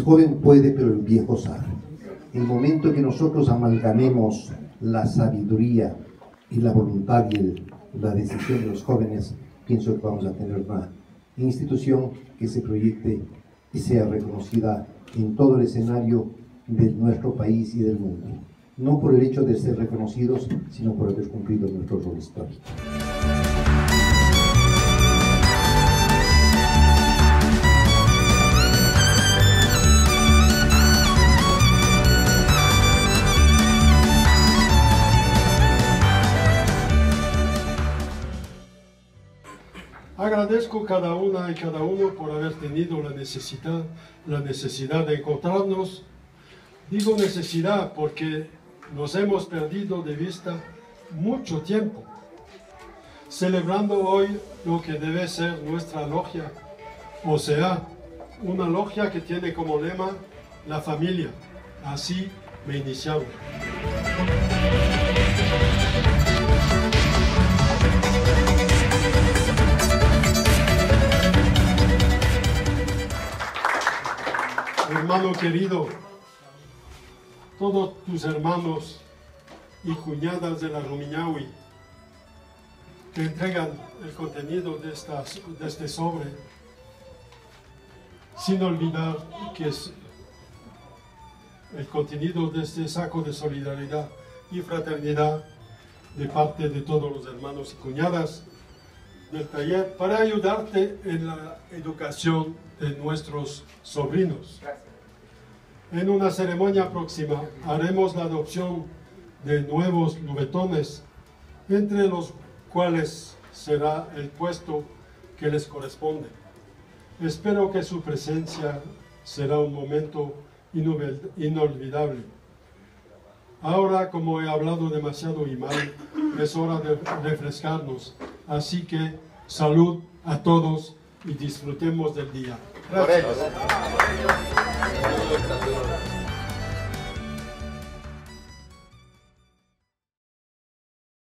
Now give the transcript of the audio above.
joven puede, pero el viejo sabe. El momento que nosotros amalgamemos la sabiduría y la voluntad y la decisión de los jóvenes, pienso que vamos a tener una institución que se proyecte y sea reconocida en todo el escenario de nuestro país y del mundo. No por el hecho de ser reconocidos, sino por haber cumplido nuestro rol histórico. Agradezco cada una y cada uno por haber tenido la necesidad de encontrarnos. Digo necesidad porque nos hemos perdido de vista mucho tiempo, celebrando hoy lo que debe ser nuestra logia, o sea, una logia que tiene como lema la familia. Así me iniciamos. Hermano querido, todos tus hermanos y cuñadas de la Rumiñahui te entregan el contenido de este sobre, sin olvidar que es el contenido de este saco de solidaridad y fraternidad de parte de todos los hermanos y cuñadas del taller para ayudarte en la educación de nuestros sobrinos. En una ceremonia próxima haremos la adopción de nuevos nubetones, entre los cuales será el puesto que les corresponde. Espero que su presencia será un momento inolvidable. Ahora, como he hablado demasiado y mal, es hora de refrescarnos. Así que salud a todos y disfrutemos del día. Gracias.